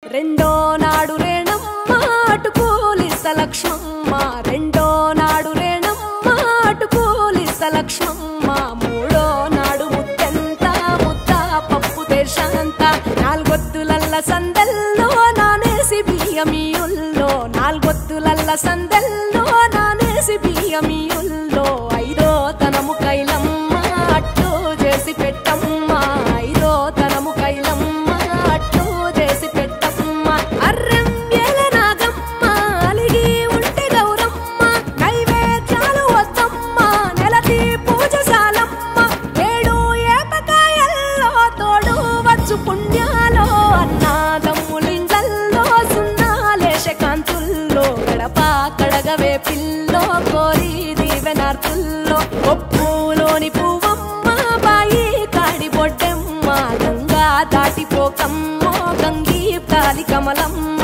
రెండో నాడు రేణమ్మ అటు పూలిస్త లక్ష్మమ్మ రెండో నాడు రేణమ్మ అటు పూలిస్త లక్ష్మమ్మ మూడో నాడు ముత్తెంత ముద్ద పప్పు దేశంత నాలుగొత్తులల్ల సందెల్లో నానేసి బియ్యమియుల్లో నాలుగొత్తులల్ల సందెల్లో నానేసి బియ్యమియుల్లో ఐదో తనము కైలమ్మ అట్టు చేసి పెట్టమ్మ ఐదో తనము కైలమ్మ అట్టు చేసి పెట్టమ్మ అర్రం ఏల నాగమ్మ అలిగి ఉంటే గౌరమ్మ నైవేద్యాలు వద్దమ్మ నెలకి పూజశాలమ్మ ఏడు ఏపకాయల్లో తోడు వచ్చు పుణ్యాలో అన్నాదమ్ములింగల్లో సున్నాలేశ కాంతుల్లో గడప కడగవే పిల్లో కోరి దీవెనార్తుల్లో ఒప్పులోని పువ్వమ్మ బాయి కాడి బొడ్డెమ్మ గంగా దాటిపోకమ్మో గంగీ తాలి కమలమ్మ